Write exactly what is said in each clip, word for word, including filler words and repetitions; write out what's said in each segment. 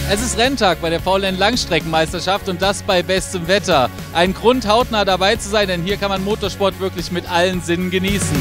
Es ist Renntag bei der V L N Langstreckenmeisterschaft und das bei bestem Wetter. Ein Grund, hautnah dabei zu sein, denn hier kann man Motorsport wirklich mit allen Sinnen genießen.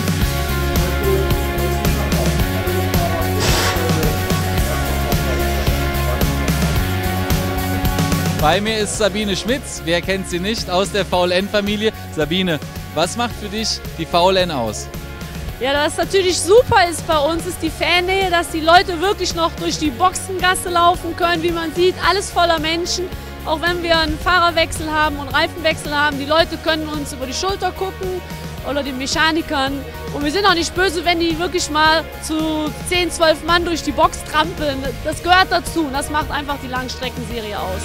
Bei mir ist Sabine Schmitz, wer kennt sie nicht, aus der V L N-Familie. Sabine, was macht für dich die V L N aus? Ja, was natürlich super ist bei uns, ist die Fannähe, dass die Leute wirklich noch durch die Boxengasse laufen können. Wie man sieht, alles voller Menschen. Auch wenn wir einen Fahrerwechsel haben und Reifenwechsel haben, die Leute können uns über die Schulter gucken oder den Mechanikern. Und wir sind auch nicht böse, wenn die wirklich mal zu zehn, zwölf Mann durch die Box trampeln. Das gehört dazu und das macht einfach die Langstreckenserie aus.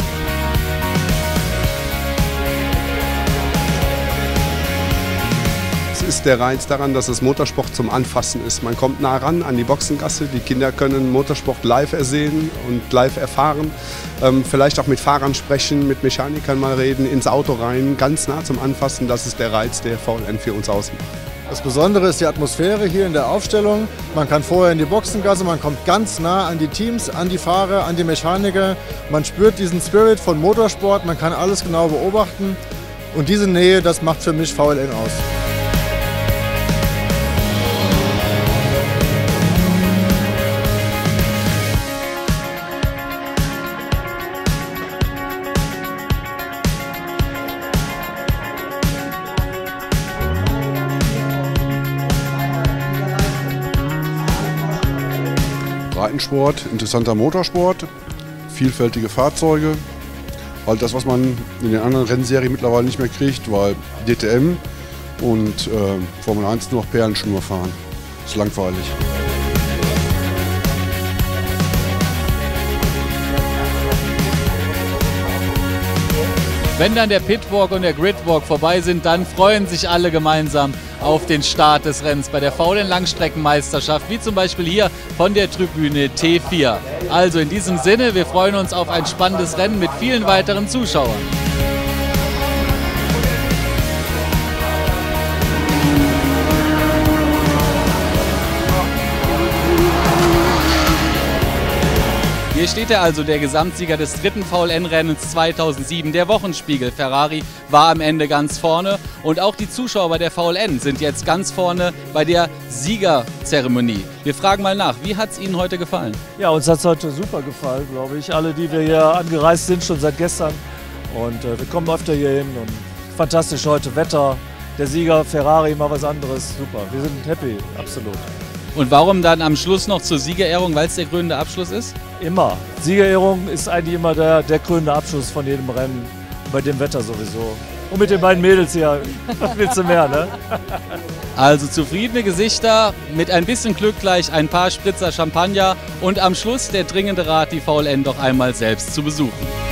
Es ist der Reiz daran, dass es Motorsport zum Anfassen ist. Man kommt nah ran an die Boxengasse, die Kinder können Motorsport live ersehen und live erfahren. Ähm, vielleicht auch mit Fahrern sprechen, mit Mechanikern mal reden, ins Auto rein, ganz nah zum Anfassen. Das ist der Reiz, der V L N für uns ausmacht. Das Besondere ist die Atmosphäre hier in der Aufstellung. Man kann vorher in die Boxengasse, man kommt ganz nah an die Teams, an die Fahrer, an die Mechaniker. Man spürt diesen Spirit von Motorsport, man kann alles genau beobachten. Und diese Nähe, das macht für mich V L N aus. Breitensport, interessanter Motorsport, vielfältige Fahrzeuge, halt das, was man in den anderen Rennserien mittlerweile nicht mehr kriegt, weil D T M und äh, Formel eins nur noch Perlenschnur fahren. Das ist langweilig. Wenn dann der Pitwalk und der Gridwalk vorbei sind, dann freuen sich alle gemeinsam auf den Start des Rennens bei der V L N Langstreckenmeisterschaft, wie zum Beispiel hier von der Tribüne T vier. Also in diesem Sinne, wir freuen uns auf ein spannendes Rennen mit vielen weiteren Zuschauern. Hier steht er also, der Gesamtsieger des dritten V L N-Rennens zweitausendsieben. Der Wochenspiegel Ferrari war am Ende ganz vorne und auch die Zuschauer bei der V L N sind jetzt ganz vorne bei der Siegerzeremonie. Wir fragen mal nach, wie hat es Ihnen heute gefallen? Ja, uns hat es heute super gefallen, glaube ich. Alle, die wir hier angereist sind, schon seit gestern. Und äh, wir kommen öfter hier hin und fantastisch heute Wetter. Der Sieger Ferrari, mal was anderes, super. Wir sind happy, absolut. Und warum dann am Schluss noch zur Siegerehrung, weil es der krönende Abschluss ist? Immer. Siegerehrung ist eigentlich immer der, der krönende Abschluss von jedem Rennen. Bei dem Wetter sowieso. Und mit den beiden Mädels hier, was willst du mehr, ne? Also zufriedene Gesichter, mit ein bisschen Glück gleich ein paar Spritzer Champagner und am Schluss der dringende Rat, die V L N doch einmal selbst zu besuchen.